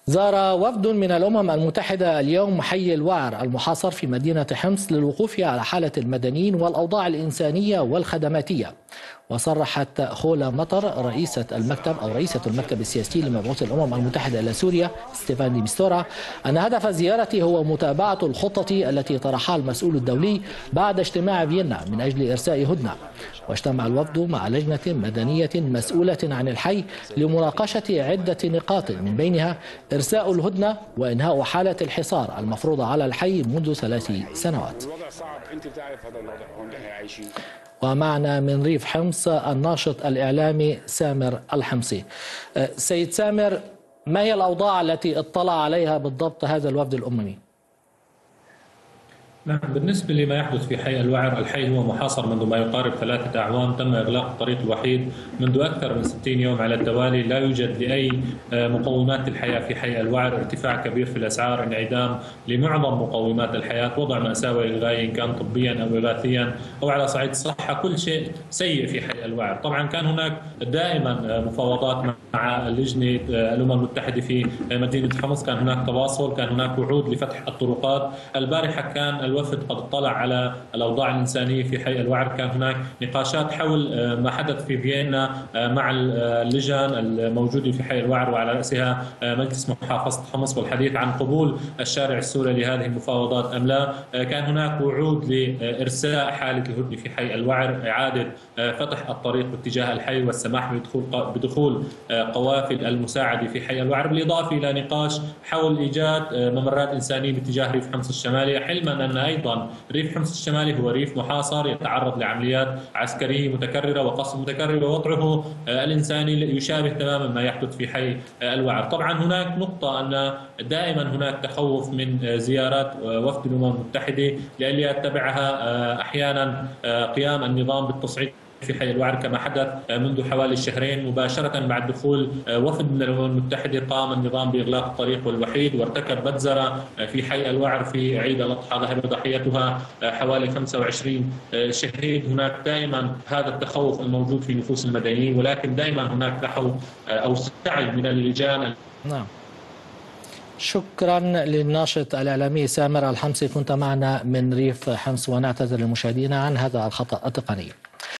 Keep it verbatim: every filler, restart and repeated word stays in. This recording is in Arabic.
زار وفد من الأمم المتحدة اليوم حي الوعر المحاصر في مدينة حمص للوقوف على حالة المدنيين والأوضاع الإنسانية والخدماتية. وصرحت خولا مطر رئيسة المكتب أو رئيسة المكتب السياسي لمبعوث الأمم المتحدة إلى سوريا ستيفان دي مستورا أن هدف الزيارة هو متابعة الخطة التي طرحها المسؤول الدولي بعد اجتماع فيينا من أجل إرساء هدنة. واجتمع الوفد مع لجنة مدنية مسؤولة عن الحي لمناقشة عدة نقاط من بينها إرساء الهدنة وإنهاء حالة الحصار المفروضة على الحي منذ ثلاث سنوات. ومعنا من ريف حمص الناشط الإعلامي سامر الحمصي. سيد سامر، ما هي الأوضاع التي اطلع عليها بالضبط هذا الوفد الأممي؟ نعم، بالنسبة لما يحدث في حي الوعر، الحي هو محاصر منذ ما يقارب ثلاثة أعوام. تم إغلاق الطريق الوحيد منذ أكثر من ستين يوم على التوالي. لا يوجد لأي مقومات الحياة في حي الوعر، ارتفاع كبير في الأسعار، انعدام لمعظم مقومات الحياة، وضع مأساوي للغاية إن كان طبيا أو إغاثيا أو على صعيد الصحة، كل شيء سيء في حي الوعر. طبعا كان هناك دائما مفاوضات مع لجنة الأمم المتحدة في مدينة حمص، كان هناك تواصل، كان هناك وعود لفتح الطرقات. البارحة كان الوفد قد اطلع على الأوضاع الإنسانية في حي الوعر، كان هناك نقاشات حول ما حدث في فيينا مع اللجان الموجودة في حي الوعر وعلى رأسها مجلس محافظة حمص، والحديث عن قبول الشارع السوري لهذه المفاوضات أم لا. كان هناك وعود لإرساء حالة الهدنة في حي الوعر، إعادة فتح الطريق باتجاه الحي والسماح بدخول بدخول قوافل المساعدة في حي الوعر، بالإضافة إلى نقاش حول إيجاد ممرات إنسانية باتجاه ريف حمص الشمالي، حلما أن أيضا ريف حمص الشمالي هو ريف محاصر يتعرض لعمليات عسكرية متكررة وقصف متكرر، ووضعه الإنساني يشابه تماما ما يحدث في حي الوعر. طبعا هناك نقطة أن دائما هناك تخوف من زيارات وفد الأمم المتحدة لأن يتبعها أحيانا قيام النظام بالتصعيد في حي الوعر كما حدث منذ حوالي شهرين. مباشرة بعد دخول وفد من الأمم المتحدة قام النظام بإغلاق الطريق الوحيد وارتكب مجزرة في حي الوعر في عيد الأضحى، ذهب ضحيتها حوالي خمسة وعشرين شهيد. هناك دائما هذا التخوف الموجود في نفوس المدنيين، ولكن دائما هناك تخوف أو سعي من اللجان. نعم، شكرا للناشط الإعلامي سامر الحمصي، كنت معنا من ريف حمص، ونعتذر للمشاهدين عن هذا الخطأ التقني.